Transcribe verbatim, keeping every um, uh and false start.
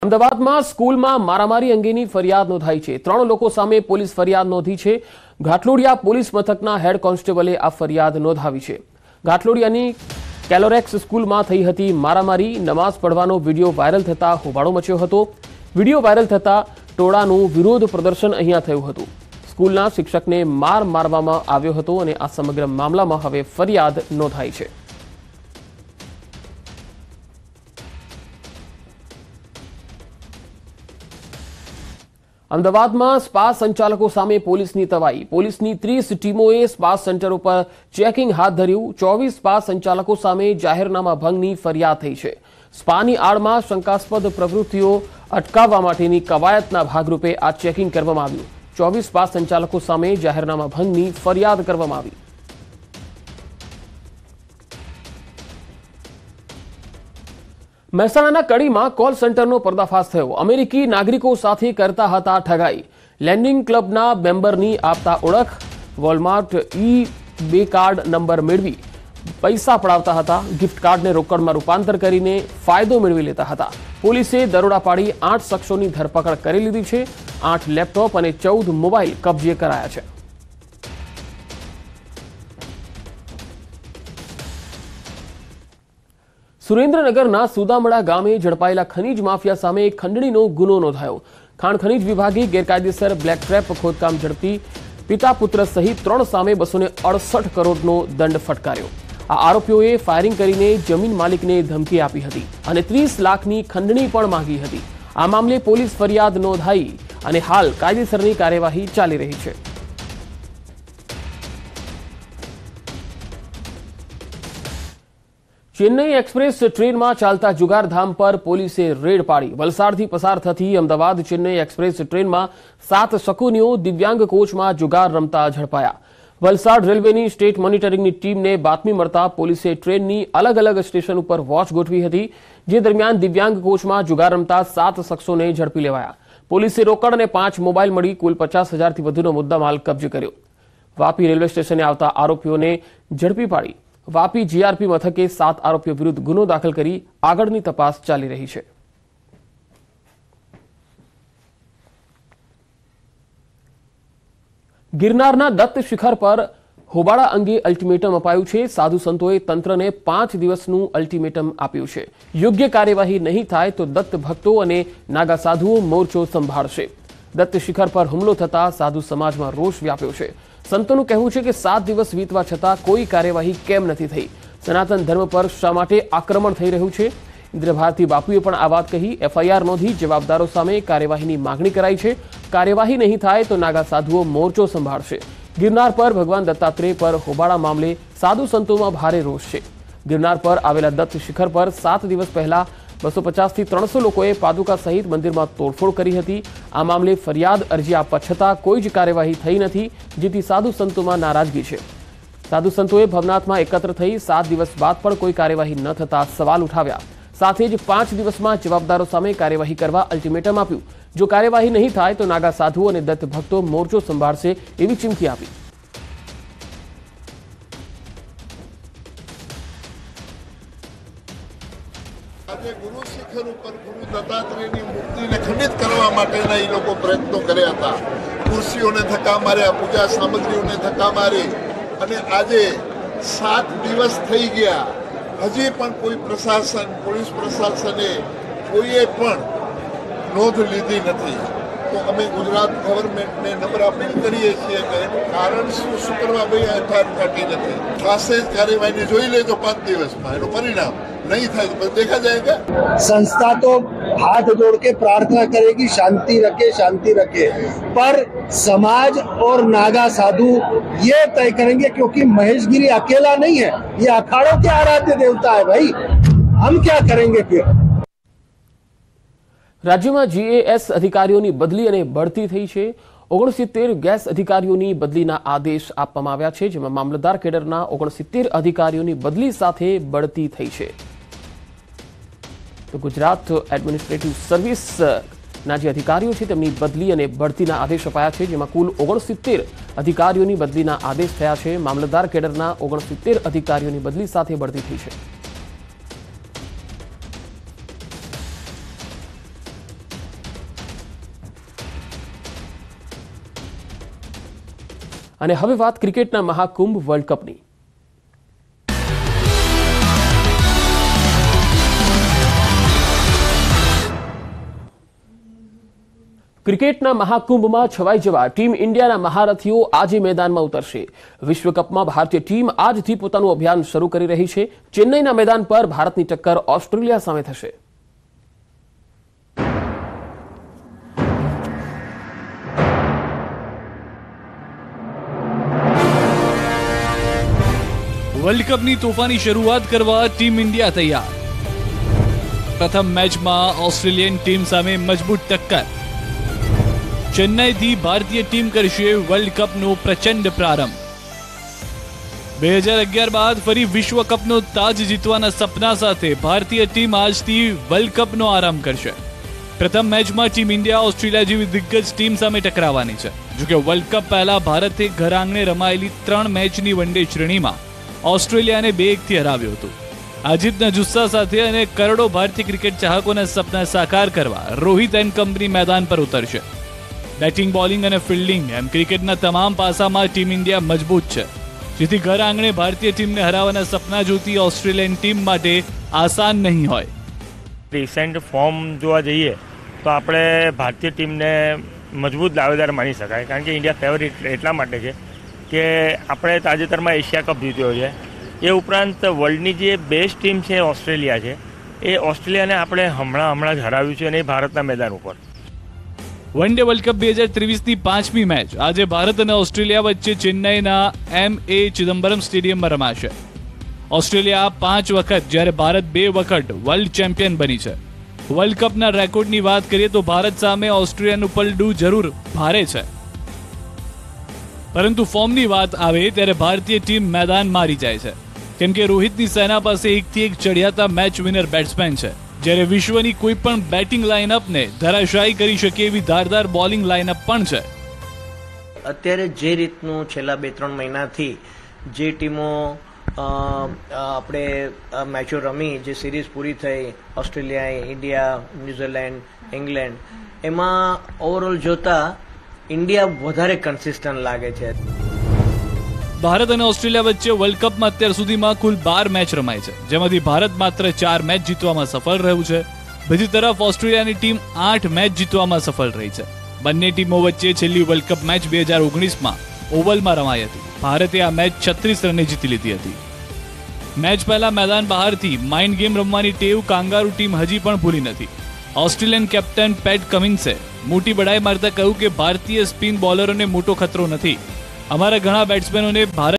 અમદાવાદમાં સ્કૂલમાં મારામારી અંગેની ફરિયાદ નોંધાઈ છે। ત્રણ લોકો સામે પોલીસ ફરિયાદ નોંધી છે। ઘાટલોડિયા પોલીસ મથકના હેડ કોન્સ્ટેબલે આ ફરિયાદ નોંધાવી છે। ઘાટલોડિયાની કેલોરેક્સ સ્કૂલમાં થઈ હતી મારામારી। નમાઝ પડવાનો વિડીયો વાયરલ થતા હોબાળો મચ્યો હતો। વિડીયો વાયરલ થતા ટોળાનું વિરોધ પ્રદર્શન અહીંયા થયું હતું। સ્કૂલના શિક્ષકને માર મારવામાં આવ્યો હતો અને આ સમગ્ર મામલામાં હવે ફરિયાદ નોંધાઈ છે। અમદાવાદમાં સ્પા સંચાલકો સામે પોલીસની તવાઈ। પોલીસની ત્રીસ ટીમોએ સ્પા સેન્ટરો પર ચેકિંગ હાથ ધર્યું। ચોવીસ સ્પા સંચાલકો સામે જાહેરનામા ભંગની ફરિયાદ થઈ છે। સ્પાની આડમાં શંકાસ્પદ પ્રવૃત્તિઓ અટકાવવા માટેની કવાયતના ભાગરૂપે આ ચેકિંગ કરવામાં આવ્યું। ચોવીસ સ્પા સંચાલકો સામે જાહેરનામા ભંગની ફરિયાદ કરવામાં આવી। મહેસાણાના કડીમાં કોલ સેન્ટરનો પર્દાફાશ થયો। અમેરિકી નાગરિકો સાથે કરતા હતા ઠગાઈ। લેન્ડિંગ ક્લબના મેમ્બરની આપતા ઓળખ, વોલમાર્ટ ઈ બે કાર્ડ નંબર મેળવી પૈસા પડાવતા હતા। ગિફ્ટ કાર્ડને રોકડમાં રૂપાંતર કરીને ફાયદો મેળવી લેતા હતા। પોલીસે દરોડા પાડી આઠ શખ્સોની ધરપકડ કરી લીધી છે। આઠ લેપટોપ અને ચૌદ મોબાઈલ કબજે કરાયા છે। સુરેન્દ્રનગરના સુદામડા ગામે ઝડપાયેલા ખનીજ માફિયા સામે ખંડણીનો ગુનો નોંધાયો। ખાણ ખનીજ વિભાગે ગેરકાયદેસર બ્લેક ટ્રેપ ખોદકામ ઝડપી પિતા પુત્ર સહિત ત્રણ સામે બસો ને અડસઠ કરોડનો દંડ ફટકાર્યો। આ આરોપીઓએ ફાયરિંગ કરીને જમીન માલિકને ધમકી આપી હતી અને ત્રીસ લાખની ખંડણી પણ માંગી હતી। આ મામલે પોલીસ ફરિયાદ નોંધાઈ અને હાલ કાયદેસરની કાર્યવાહી ચાલી રહી છે। ચેન્નઈ એક્સપ્રેસ ટ્રેનમાં ચાલતા જુગારધામ પર પોલીસે રેડ પાડી। વલસાડથી પસાર થતી અમદાવાદ ચેન્નઈ એક્સપ્રેસ ટ્રેનમાં સાત શકુનીઓ દિવ્યાંગ કોચમાં જુગાર રમતા ઝડપાયા। વલસાડ રેલવેની સ્ટેટ મોનિટરિંગની ટીમને બાતમી મળતા પોલીસે ટ્રેનની અલગ અલગ સ્ટેશન ઉપર વોચ ગોઠવી હતી, જે દરમિયાન દિવ્યાંગ કોચમાં જુગાર રમતા સાત શખ્સોને ઝડપી લેવાયા। પોલીસે રોકડ અને પાંચ મોબાઈલ મળી કુલ પચાસ હજારથી વધુનો મુદ્દામાલ કબજે કર્યો। વાપી રેલવે સ્ટેશને આવતા આરોપીઓને ઝડપી પાડી વાપી જીઆરપી મથકે સાત આરોપીઓ વિરુદ્ધ ગુનો દાખલ કરી આગળની તપાસ ચાલી રહી છે। ગિરનારના દત્ત શિખર પર હોબાળા અંગે અલ્ટિમેટમ અપાયું છે। સાધુ સંતોએ તંત્રને પાંચ દિવસનું અલ્ટિમેટમ આપ્યું છે। યોગ્ય કાર્યવાહી નહીં થાય તો દત્ત ભક્તો અને નાગા સાધુઓ મોરચો સંભાળશે। દત્ત શિખર પર હુમલો થતા સાધુ સમાજમાં રોષ વ્યાપ્યો છે। સંતોનું કહેવું છે કે સાત દિવસ વીતવા છતાં કોઈ કાર્યવાહી કેમ નથી થઈ? સનાતન ધર્મ પર શા માટે આક્રમણ થઈ રહ્યું છે? ઇન્દ્રભારતી બાપુએ પણ આ વાત કહી। એફઆઈઆર નોંધી જવાબદારો સામે કાર્યવાહીની માંગણી કરાઈ છે। કાર્યવાહી નહીં થાય તો નાગા સાધુઓ મોરચો સંભાળશે। ગિરનાર પર ભગવાન દત્તાત્રેય પર હોબાળા મામલે સાધુ સંતોમાં ભારે રોષ છે। ગિરનાર પર આવેલા દત્ત શિખર પર સાત દિવસ પહેલા બસો પચાસથી ત્રણસો લોકોએ પાદુકા સહિત મંદિરમાં તોડફોડ કરી હતી। આ મામલે ફરિયાદ અરજી આપવા છતાં કોઈ જ કાર્યવાહી થઈ નથી, જેથી સાધુ સંતોમાં નારાજગી છે। સાધુ સંતોએ ભવનાથમાં એકત્ર થઈ સાત દિવસ બાદ પણ કોઈ કાર્યવાહી ન થતા સવાલ ઉઠાવ્યા। સાથે જ પાંચ દિવસમાં જવાબદારો સામે કાર્યવાહી કરવા અલ્ટિમેટમ આપ્યું। જો કાર્યવાહી નહીં થાય તો નાગા સાધુઓ અને દત્ત ભક્તો મોરચો સંભાળશે એવી ચીમકી આપી। આજે ગુરુ શિખર ઉપર ગુરુ દત્તાત્રેયની મૂર્તિને ખંડિત કરવા માટેના એ લોકો પ્રયત્નો કર્યા હતા। ખુરશીઓને ધક્કા માર્યા, પૂજા સામગ્રીઓને ધક્કા મારી અને આજે સાત દિવસ થઈ ગયા, હજી પણ કોઈ પ્રશાસન, પોલીસ પ્રશાસને કોઈએ પણ નોંધ લીધી નથી। તો અમે ગુજરાત ગવર્મેન્ટને નમ્ર અપીલ કરીએ છીએ કે એનું કારણ શું શું કરવા ભાઈ એફઆઈઆર કાઢી નથી? થશે જ કાર્યવાહીને જોઈ લેજો પાંચ દિવસમાં, એનું પરિણામ नहीं था तो देखा जाएगा। संस्था तो हाथ जोड़ के प्रार्थना करेगी शांति रखे शांति रखे, पर समाज और नागा साधु ये तय करेंगे, क्योंकि महेशगिरी अकेला नहीं है, ये अखाड़ों के आराध्य देवता है भाई। हम क्या करेंगे फिर? राज्यમાં જીએએસ અધિકારીઓની બદલી અને બઢતી થઈ છે। ઓગણસિત્તેર ગેસ અધિકારીઓની બદલીના આદેશ આપવામાં આવ્યા છે, જેમાં મામલતદાર કેડરના ઓગણસિત્તેર અધિકારીઓની બદલી સાથે બઢતી થઈ છે। તો ગુજરાત એડમિનિસ્ટ્રેટિવ સર્વિસના જે અધિકારીઓ છે તેમની બદલી અને બઢતીના આદેશ અપાયા છે, જેમાં કુલ ઓગણસિત્તેર અધિકારીઓની બદલીના આદેશ થયા છે। મામલતદાર કેડરના ઓગણસિત્તેર અધિકારીઓની બદલી સાથે બઢતી થઈ છે। અને હવે વાત ક્રિકેટના મહાકુંભ વર્લ્ડ કપની. ક્રિકેટના મહાકુંભમાં છવાઈ જવા ટીમ ઇન્ડિયાના મહારથીઓ આજે મેદાનમાં ઉતરશે. વિશ્વકપમાં ભારતીય ટીમ આજથી પોતાનું અભિયાન શરૂ કરી રહી છે. ચેન્નઈના મેદાન પર ભારતની ટક્કર ઓસ્ટ્રેલિયા સામે થશે. વર્લ્ડ કપની તોફાની શરૂઆત કરવા ટીમ ઇન્ડિયા તૈયાર. પ્રથમ મેચમાં ઓસ્ટ્રેલિયન ટીમ સામે મજબૂત ટક્કર. ચેન્નઈથી ભારતીય ટીમ કરશે વર્લ્ડ કપનો પ્રચંડ પ્રારંભ. બે હજાર અગિયાર બાદ ફરી વિશ્વ કપનો તાજ જીતવાના સપના સાથે ભારતીય ટીમ આજથી વર્લ્ડ કપનો આરંભ કરશે. પ્રથમ મેચમાં ટીમ ઇન્ડિયા ઓસ્ટ્રેલિયા જેવી દિગ્ગજ ટીમ સામે ટકરાવવાની છે. જોકે વર્લ્ડ કપ પહેલા ભારતે ઘર આંગણે રમાયેલી ત્રણ મેચની વનડે શ્રેણીમાં ઓસ્ટ્રેલિયાને બે એકથી હરાવ્યું હતું. આ જીતના જુસ્સા સાથે અને કરોડો ભારતીય ક્રિકેટ ચાહકોના સપના સાકાર કરવા રોહિત એન્ડ કંપની મેદાન પર ઉતરશે. બેટિંગ, બોલિંગ અને ફિલ્ડિંગ એમ ક્રિકેટના તમામ પાસામાં ટીમ ઇન્ડિયા મજબૂત છે, જેથી ઘર આંગણે ભારતીય ટીમને હરાવવાના સપના જોતી ઓસ્ટ્રેલિયન ટીમ માટે આસાન નહીં હોય. રિસેન્ટ ફોર્મ જોવા જઈએ તો આપણે ભારતીય ટીમને મજબૂત દાવેદાર માની શકાય, કારણ કે ઇન્ડિયા ફેવરિટ એટલા માટે છે કે આપણે તાજેતરમાં એશિયા કપ જીત્યો છે. એ ઉપરાંત વર્લ્ડની જે બેસ્ટ ટીમ છે ઓસ્ટ્રેલિયા છે, એ ઓસ્ટ્રેલિયાને આપણે હમણાં હમણાં જ હરાવ્યું છે, અને એ ભારતના મેદાન ઉપર. વન ડે વર્લ્ડ કપ બે હજાર ત્રેવીસની પાંચમી મેચ આજે ભારત અને ઓસ્ટ્રેલિયા વચ્ચે ચેન્નઈના એમ એ ચિદમ્બરમ સ્ટેડિયમમાં રમાશે. ઓસ્ટ્રેલિયા પાંચ વખત જ્યારે ભારત બે વખત વર્લ્ડ ચેમ્પિયન બની છે. વર્લ્ડ કપના રેકોર્ડની વાત કરીએ તો ભારત સામે ઓસ્ટ્રેલિયાનું પલડું જરૂર ભારે છે, પરંતુ ફોર્મની વાત આવે ત્યારે ભારતીય ટીમ મેદાન મારી જાય છે, કેમ કે રોહિતની સેના પાસે એકથી એક ચડિયાતા મેચ વિનર બેટ્સમેન છે, જ્યારે વિશ્વની કોઈ પણ બેટિંગ લાઇનઅપને ધરાશાયી કરી શકે એવી ધારદાર બોલિંગ લાઇનઅપ પણ છે. અત્યારે જે રીતનું છેલ્લા બે ત્રણ મહિનાથી જે ટીમો આપણે મેચો રમી, જે સિરીઝ પૂરી થઈ, ઓસ્ટ્રેલિયા, ઇન્ડિયા, ન્યુઝીલેન્ડ, ઇંગ્લેન્ડ, એમાં ઓવરઓલ જોતા ઇન્ડિયા વધારે કન્સિસ્ટન્ટ લાગે છે. ભારત અને ઓસ્ટ્રેલિયા વચ્ચે વર્લ્ડ કપમાં અત્યાર સુધીમાં કુલ બાર મેચ રમાઈ છે, જેમાંથી ભારત માત્ર ચાર મેચ જીતવામાં સફળ રહ્યું છે. બીજી તરફ ઓસ્ટ્રેલિયાની ટીમ આઠ મેચ જીતવામાં સફળ રહી છે. બંને ટીમો વચ્ચે છેલ્લી વર્લ્ડ કપ મેચ બે હજાર ઓગણીસમાં ઓવલમાં રમાઈ હતી. ભારતે આ મેચ છત્રીસ રને જીતી લીધી હતી. મેચ પહેલા મેદાન બહારથી માઇન્ડ ગેમ રમવાની ટેવ કાંગારૂ ટીમ હજી પણ ભૂલી નથી. ઓસ્ટ્રેલિયન કેપ્ટન પેટ કમિન્સે મોટી બડાઈ મારતા કહ્યું કે ભારતીય સ્પિન બોલરોને મોટો ખતરો નથી. અમારા ઘણા બેટ્સમેનોને ભારત